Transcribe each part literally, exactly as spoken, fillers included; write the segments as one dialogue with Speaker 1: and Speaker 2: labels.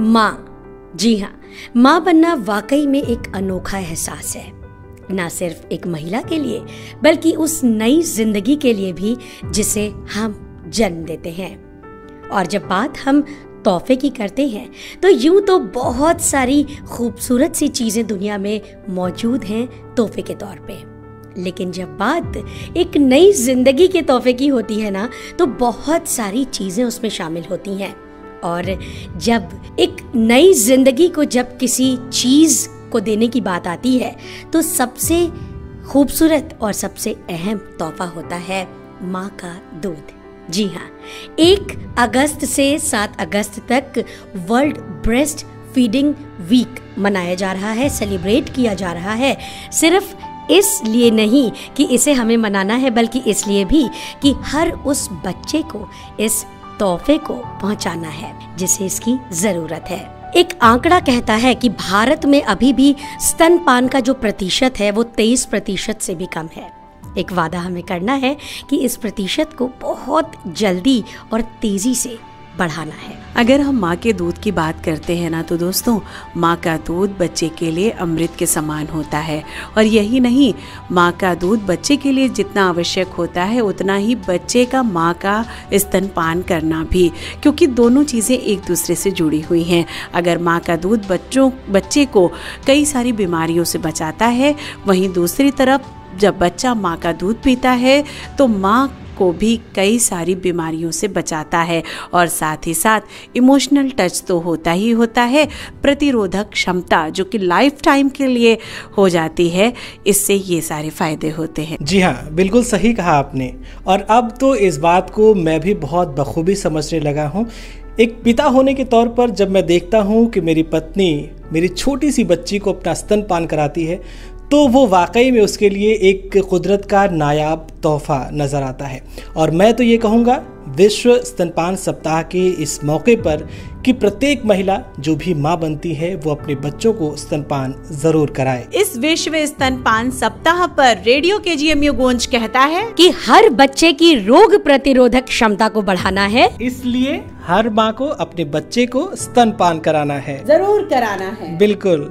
Speaker 1: माँ। जी हाँ, माँ बनना वाकई में एक अनोखा एहसास है, ना सिर्फ एक महिला के लिए बल्कि उस नई जिंदगी के लिए भी जिसे हम जन्म देते हैं। और जब बात हम तोहफे की करते हैं तो यूं तो बहुत सारी खूबसूरत सी चीजें दुनिया में मौजूद हैं तोहफे के तौर पे, लेकिन जब बात एक नई जिंदगी के तोहफे की होती है ना, तो बहुत सारी चीजें उसमें शामिल होती हैं। और जब एक नई जिंदगी को जब किसी चीज को देने की बात आती है तो सबसे खूबसूरत और सबसे अहम तोहफा होता है माँ का दूध। जी हाँ, एक अगस्त से सात अगस्त तक वर्ल्ड ब्रेस्ट फीडिंग वीक मनाया जा रहा है, सेलिब्रेट किया जा रहा है। सिर्फ इसलिए नहीं कि इसे हमें मनाना है, बल्कि इसलिए भी कि हर उस बच्चे को इस तोहफे को पहुंचाना है जिसे इसकी जरूरत है। एक आंकड़ा कहता है कि भारत में अभी भी स्तनपान का जो प्रतिशत है वो तेईस प्रतिशत से भी कम है। एक वादा हमें करना है कि इस प्रतिशत को बहुत जल्दी और तेजी से बढ़ाना है।
Speaker 2: अगर हम माँ के दूध की बात करते हैं ना, तो दोस्तों माँ का दूध बच्चे के लिए अमृत के समान होता है। और यही नहीं, माँ का दूध बच्चे के लिए जितना आवश्यक होता है उतना ही बच्चे का माँ का स्तनपान करना भी, क्योंकि दोनों चीज़ें एक दूसरे से जुड़ी हुई हैं। अगर माँ का दूध बच्चों बच्चे को कई सारी बीमारियों से बचाता है, वहीं दूसरी तरफ जब बच्चा माँ का दूध पीता है तो माँ को भी कई सारी बीमारियों से बचाता है। और साथ ही साथ इमोशनल टच तो होता ही होता है, प्रतिरोधक क्षमता जो कि लाइफ टाइम के लिए हो जाती है, इससे ये सारे फायदे होते हैं।
Speaker 3: जी हाँ, बिल्कुल सही कहा आपने। और अब तो इस बात को मैं भी बहुत बखूबी समझने लगा हूँ। एक पिता होने के तौर पर जब मैं देखता हूँ कि मेरी पत्नी मेरी छोटी सी बच्ची को अपना स्तनपान कराती है, तो वो वाकई में उसके लिए एक कुदरत का नायाब तोहफा नज़र आता है। और मैं तो ये कहूँगा विश्व स्तनपान सप्ताह के इस मौके पर कि प्रत्येक महिला जो भी माँ बनती है वो अपने बच्चों को स्तनपान जरूर कराए।
Speaker 2: इस विश्व स्तनपान सप्ताह पर रेडियो के जी एम यू गोंज कहता है
Speaker 1: कि हर बच्चे की रोग प्रतिरोधक क्षमता को बढ़ाना है,
Speaker 3: इसलिए हर माँ को अपने बच्चे को स्तनपान कराना है,
Speaker 2: जरूर कराना है।
Speaker 3: बिल्कुल।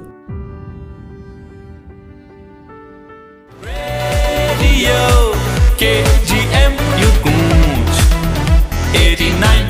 Speaker 4: के जी एम यू गूंज एटी नाइन